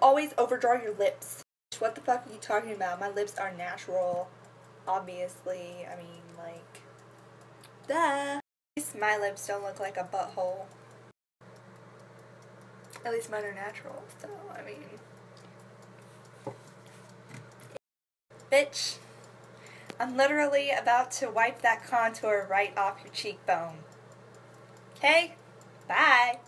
always overdraw your lips. What the fuck are you talking about? My lips are natural. Obviously. I mean, like, duh. At least my lips don't look like a butthole. At least mine are natural, so, I mean. Bitch. I'm literally about to wipe that contour right off your cheekbone. Okay? Bye.